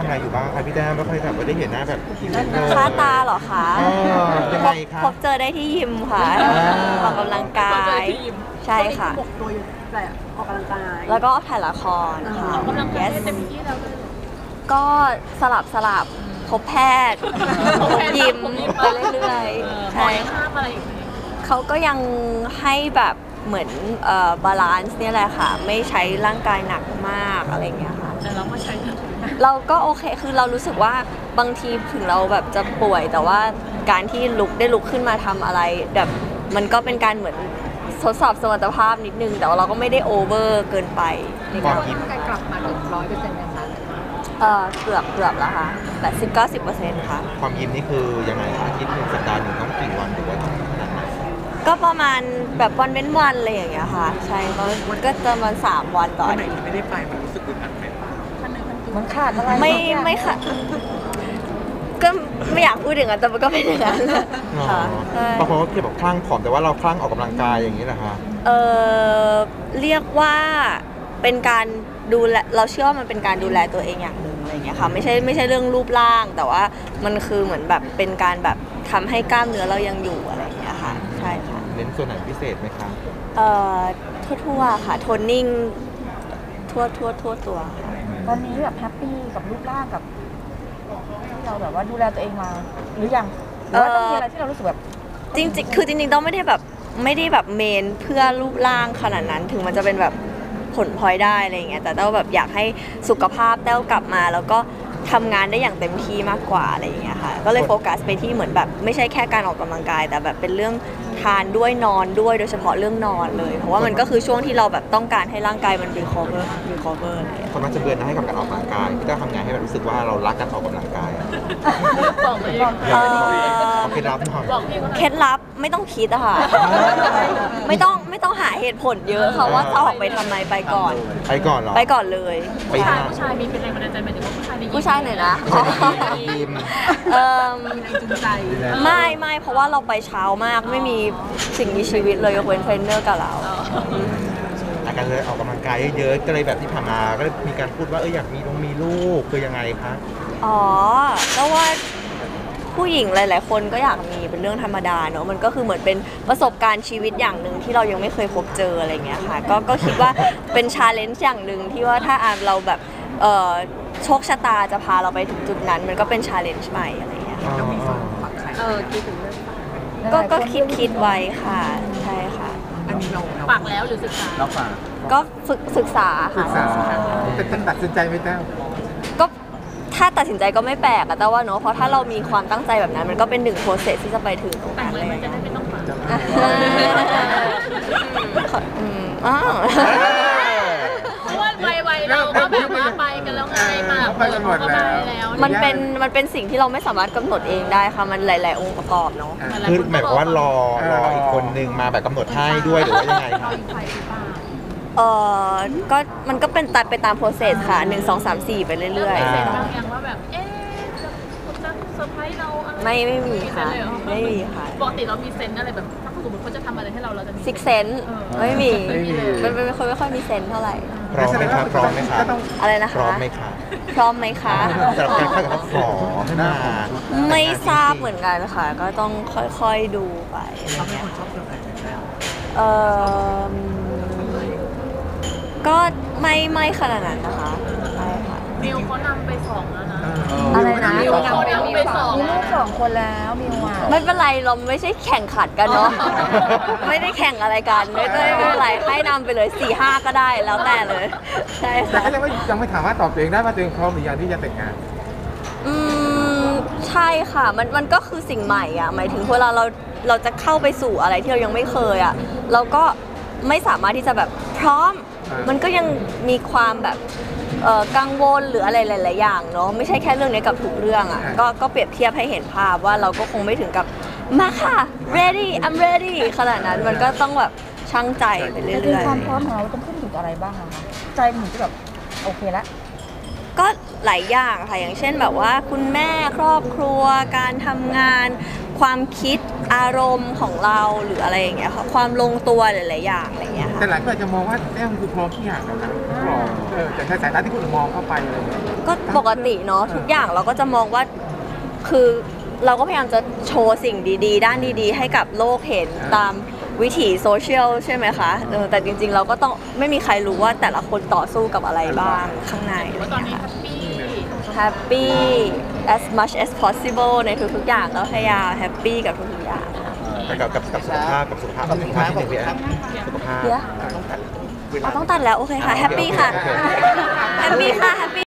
ำอะไรอยู่บ้างคะพี่แต้มไม่ค่อยแบบได้เห็นหน้าแบบพี่เลยค่าตาเหรอคะยังไงคะพบเจอได้ที่ยิมค่ะออกกำลังกายใช่ค่ะบกโดยแต่ออกกำลังกายแล้วก็ถ่ายละครค่ะออกกำลังกาย Yes เต็มที่แล้วเลยก็สลับพบแพทย์พบยิมไปเรื่อยๆใช่ห้ามอะไรอย่างเงี้ยเขาก็ยังให้แบบเหมือนบาลานซ์เนี่ยแหละค่ะ ไม่ใช้ร่างกายหนักมากอะไรอย่างเงี้ยค่ะแต่เราก็ใช้เราก็โอเคคือเรารู้สึกว่าบางทีถึงเราแบบจะป่วย แต่ว่าการที่ได้ลุกขึ้นมาทำอะไรแบบมันก็เป็นการเหมือนทดสอบสมรรถภาพนิดนึง แต่ว่าเราก็ไม่ได้โอเวอร์เกินไปในการการกลับมาถึง100%นะคะเกือบแล้วค่ะ80-90%ค่ะความยิ้มนี่คือยังไงคะคิด1 สัปดาห์ต้องกี่วันหรือว่าขนาดไหนก็ประมาณแบบวันเว้นวันอะไรอย่างเงี้ยค่ะ ใช่ก็จะประมาณ3 วันต่ออาทิตย์ไม่ได้ไปมันรู้สึกอึดอัดไหมมันขาดอะไรไม่ค่ะ ก็ไม่อยากพูดอย่างนั้นแต่มันก็เป็นอย่างนั้นค่ะใช่บางคนก็เกี่ยวกับคลั่งผอมแต่ว่าเราคลั่งออกกำลังกายอย่างนี้แหละคะเรียกว่าเป็นการดูแลเราเชื่อว่ามันเป็นการดูแลตัวเองอย่างหนึ่งอะไรอย่างเงี้ยค่ะไม่ใช่เรื่องรูปร่าง แต่ว่ามันคือเหมือนแบบเป็นการแบบทำให้กล้ามเนื้อเรายังอยู่อะไรอย่างเงี้ยค่ะใช่ค่ะเน้นส่วนไหนพิเศษไหมคะทั่วๆค่ะโทนนิ่งทั่วตัวค่ะตอนนี้แบบแฮปปี้กับรูปร่างกับที่เราแบบว่าดูแลตัวเองมาหรือยังหรือว่าต้องมีอะไรที่เรารู้สึกแบบจริงๆคือจริงๆต้องไม่ได้แบบเมนเพื่อรูปร่างขนาดนั้นถึงมันจะเป็นแบบผลพลอยได้อะไรอย่างเงี้ยแต่เต้าแบบอยากให้สุขภาพเต้ากลับมาแล้วก็ทำงานได้อย่างเต็มที่มากกว่าอะไรอย่างเงี้ยค่ะก็เลยโฟกัสไปที่เหมือนแบบไม่ใช่แค่การออกกำลังกาย แต่แบบเป็นเรื่องทานด้วยนอนด้วยโดยเฉพาะเรื่องนอนเลยเพราะว่ามันก็คือช่วงที่เราแบบต้องการให้ร่างกายมัน recover อะไรอย่างเงี้ยคนมักจะเบื่อหน่ายให้กับการออกกำลังกายพี่จะทำไงให้แบบรู้สึกว่าเรารักการออกกำลังกายอะบอกเลยเอาเคล็ดลับหน่อยบอกพี่ว่าเคล็ดลับไม่ต้องคิดอะค่ะ ไม่ต้องหาเหตุผลเยอะค่ะว่าจะออกไปทำไมไปก่อนไปก่อนเหรอไปก่อนเลยไปผู้ชายมีเป็นแรงบันดาลใจหมายถึงว่าผู้ชายในผู้ชายหน่อยนะยิมเอิ่มจูงใจไม่เพราะว่าเราไปเช้ามากไม่มีสิ่งมีชีวิตเลยยกเว้นเทรนเนอร์กับเราอาการเลยออกกำลังกายเยอะๆก็เลยแบบที่ผ่านมาก็เลยมีการพูดว่าอยากมีลูกคือยังไงคะอ๋อแล้วว่าผู้หญิงหลาย ๆ คนก็อยากมีเป็นเรื่องธรรมดาเนอะมันก็คือเหมือนเป็นประสบการณ์ชีวิตอย่างหนึ่งที่เรายังไม่เคยพบเจออะไรเงี้ยค่ะก็คิดว่าเป็นชาเลนจ์อย่างหนึ่งที่ว่าถ้าเราแบบโชคชะตาจะพาเราไปถึงจุดนั้น มันก็เป็นชาเลนจ์ใหม่อะไรเงี้ยค่ะคิดถึงเรื่องก็คิดไว้ค่ะใช่ค่ะอันนี้เราปากแล้วหรือศึกษาเราฝากก็ศึกษาค่ะแต่ท่านตัดสินใจไม่ได้ก็ถ้าตัดสินใจก็ไม่แปลกอะแต่ว่าเนอะเพราะถ้าเรามีความตั้งใจแบบนั้นมันก็เป็นหนึ่งโปรเซสที่จะไปถึงตรงแต่งนั้นเลเลย ยมันจะได้ไม่ต้องปากอ้าวเพราะว่าวัยเราก็แบบว่าไปกันแล้วไงมาก็ไปแล้วมันเป็นสิ่งที่เราไม่สามารถกำหนดเองได้ค่ะมันหลาย ๆ องค์ประกอบเนาะคือหมายความว่ารออีกคนนึงมาแบบกำหนดให้ด้วยหรือว่ายังไงคะก็มันก็เป็นตัดไปตามโปรเซสค่ะ1 2 3 4ไปเรื่อยเสร็จบางอย่างว่าแบบจะเซอร์ไพรส์เราอะไรๆไม่มีค่ะไม่มีค่ะปกติเรามีเซนอะไรแบบถ้าสมมติเขาจะทำอะไรให้เราจะมีซิกเซนไม่มีเป็นคนไม่ค่อยมีเซนเท่าไหร่พร้อมไหมคะพร้อมไหมคะอะไรนะคะพร้อมไหมคะพร้อมไหมคะสำหรับการเข้ากับขอขึ้นมาไม่ทราบเหมือนกันค่ะ ก็ต้องค่อยๆดูไปเออก็ไม่ขนาดนั้นนะคะใช่ค่ะมิวเขานำไป2แล้วนะอะไรนะมิวนำไป2 มีลูก2 คนแล้วมิวอ่ะไม่เป็นไรเราไม่ใช่แข่งขันกันเนาะ ไม่ได้แข่งอะไรกันไม่เป็นไรให้นำไปเลย4-5ก็ได้แล้วแต่เลยใช่แต่ค่ะก็ยังไม่ถามว่าตอบตัวเองได้ว่าตัวเองพร้อมหรือยังที่จะแต่งงานใช่ค่ะมันก็คือสิ่งใหม่อ่ะหมายถึงเวลาเราจะเข้าไปสู่อะไรที่เรายังไม่เคยอ่ะเราก็ไม่สามารถที่จะแบบพร้อมมันก็ยังมีความแบบกังวลหรืออะไรหลายๆอย่างเนาะไม่ใช่แค่เรื่องนี้กับทุกเรื่องอ่ะก็เปรียบเทียบให้เห็นภาพว่าเราก็คงไม่ถึงกับมาค่ะ ready I'm ready ขนาดนั้นมันก็ต้องแบบชั่งใจไปเรื่จริงอยๆความพร้อมของเราต้องขึ้นอยู่กับอะไรบ้างอะคะใจมันถึงจะแบบโอเคแล้วๆก็หลายอย่างค่ะอย่างเช่นแบบว่าคุณแม่ครอบครัวการทำงานความคิดอารมณ์ของเราหรืออะไรอย่างเงี้ยค่ะความลงตัวหลายๆอย่างอะไรอย่างเงี้ยค่ะแต่หลายคนอาจจะมองว่าแต้วคือพร้อมทุกอย่างแล้วนะพร้อมแต่ในสายตาที่คุณมองเข้าไปอะไรอย่างเงี้ยก็ปกติเนาะทุกอย่างเราก็จะมองว่าคือเราก็พยายามจะโชว์สิ่งดีๆ ด้านดีๆ ให้กับโลกเห็นตามวิถีโซเชียลใช่ไหมคะแต่จริงๆเราก็ต้องไม่มีใครรู้ว่าแต่ละคนต่อสู้กับอะไรบ้างข้างในว่าตอนนี้แฮปปี้แฮปปี้ as much as possible ในทุกๆอย่างก็พยายามแฮปปี้กับทุกๆอย่างค่ะแต่กับสุขภาพที่หนึ่งพี่แอฟสุขภาพเดี๋ยวต้องตัดเวลาต้องตัดแล้วโอเคค่ะแฮปปี้ค่ะแฮปปี้ค่ะแฮปปี้